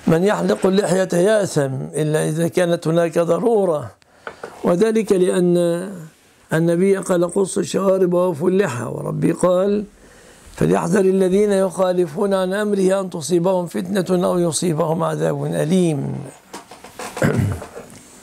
من يحلق اللحية يأثم إلا إذا كانت هناك ضرورة، وذلك لأن النبي قال قصوا الشوارب وأوفوا اللحى، وربي قال فليحذر الذين يخالفون عن أمره أن تصيبهم فتنة أو يصيبهم عذاب أليم.